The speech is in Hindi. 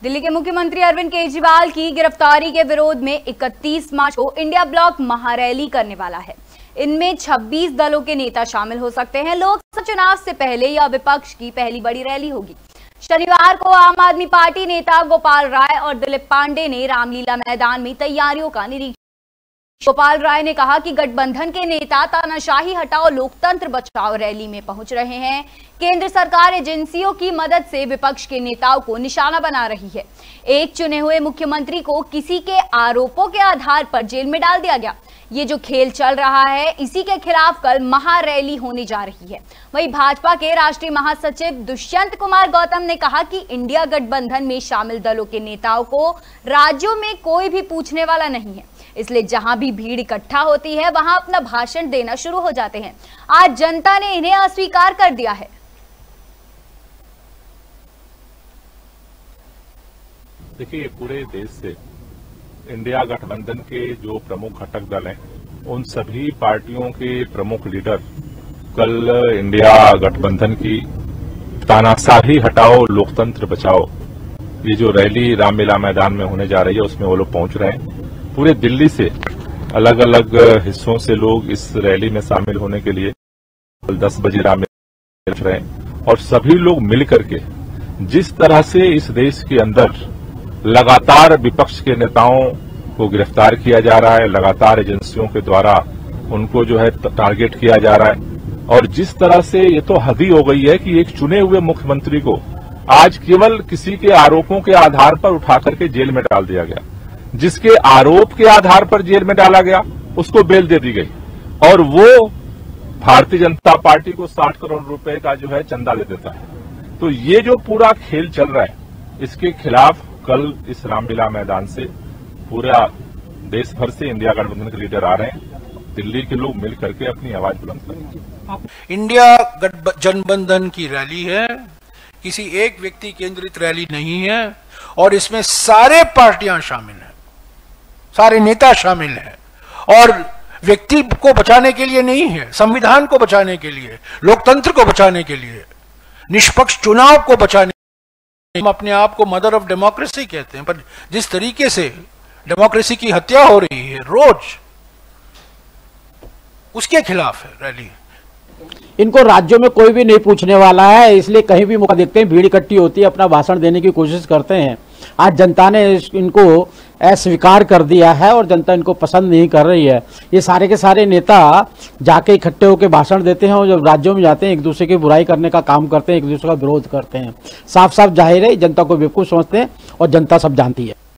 दिल्ली के मुख्यमंत्री अरविंद केजरीवाल की गिरफ्तारी के विरोध में 31 मार्च को इंडिया ब्लॉक महारैली करने वाला है। इनमें 26 दलों के नेता शामिल हो सकते हैं। लोकसभा चुनाव से पहले यह विपक्ष की पहली बड़ी रैली होगी। शनिवार को आम आदमी पार्टी नेता गोपाल राय और दिलीप पांडे ने रामलीला मैदान में तैयारियों का निरीक्षण। गोपाल राय ने कहा कि गठबंधन के नेता तानाशाही हटाओ लोकतंत्र बचाओ रैली में पहुंच रहे हैं। केंद्र सरकार एजेंसियों की मदद से विपक्ष के नेताओं को निशाना बना रही है। एक चुने हुए मुख्यमंत्री को किसी के आरोपों के आधार पर जेल में डाल दिया गया। ये जो खेल चल रहा है, इसी के खिलाफ कल महारैली होने जा रही है। वहीं भाजपा के राष्ट्रीय महासचिव दुष्यंत कुमार गौतम ने कहा कि इंडिया गठबंधन में शामिल दलों के नेताओं को राज्यों में कोई भी पूछने वाला नहीं है, इसलिए जहां भी भीड़ इकट्ठा होती है वहां अपना भाषण देना शुरू हो जाते हैं। आज जनता ने इन्हें अस्वीकार कर दिया है। देखिए, पूरे देश से इंडिया गठबंधन के जो प्रमुख घटक दल हैं, उन सभी पार्टियों के प्रमुख लीडर कल इंडिया गठबंधन की तानाशाही हटाओ लोकतंत्र बचाओ ये जो रैली रामलीला मैदान में होने जा रही है, उसमें वो लोग पहुंच रहे हैं। पूरे दिल्ली से अलग अलग हिस्सों से लोग इस रैली में शामिल होने के लिए 10 बजे रामलीला पहुंच रहे हैं। और सभी लोग मिलकर के जिस तरह से इस देश के अंदर लगातार विपक्ष के नेताओं को गिरफ्तार किया जा रहा है, लगातार एजेंसियों के द्वारा उनको जो है टारगेट किया जा रहा है, और जिस तरह से ये तो हद ही हो गई है कि एक चुने हुए मुख्यमंत्री को आज केवल किसी के आरोपों के आधार पर उठा करके जेल में डाल दिया गया। जिसके आरोप के आधार पर जेल में डाला गया उसको बेल दे दी गई, और वो भारतीय जनता पार्टी को 60 करोड़ रुपए का जो है चंदा दे देता है। तो ये जो पूरा खेल चल रहा है, इसके खिलाफ कल इस रामलीला मैदान से पूरा देश भर से इंडिया गठबंधन के लीडर आ रहे हैं। दिल्ली के लोग मिल करके अपनी आवाज बुलंद करेंगे। इंडिया गठबंधन की रैली है, किसी एक व्यक्ति केंद्रित रैली नहीं है, और इसमें सारे पार्टियां शामिल हैं, सारे नेता शामिल हैं, और व्यक्ति को बचाने के लिए नहीं है, संविधान को बचाने के लिए, लोकतंत्र को बचाने के लिए, निष्पक्ष चुनाव को बचाने। हम अपने आप को मदर ऑफ डेमोक्रेसी कहते हैं, पर जिस तरीके से डेमोक्रेसी की हत्या हो रही है रोज, उसके खिलाफ है रैली। इनको राज्यों में कोई भी नहीं पूछने वाला है, इसलिए कहीं भी मौका देखते हैं भीड़ इकट्ठी होती है, अपना भाषण देने की कोशिश करते हैं। आज जनता ने इनको अस्वीकार कर दिया है और जनता इनको पसंद नहीं कर रही है। ये सारे के सारे नेता जाके इकट्ठे होकर भाषण देते हैं और जब राज्यों में जाते हैं एक दूसरे की बुराई करने का काम करते हैं, एक दूसरे का विरोध करते हैं। साफ साफ जाहिर है जनता को बेवकूफ समझते हैं और जनता सब जानती है।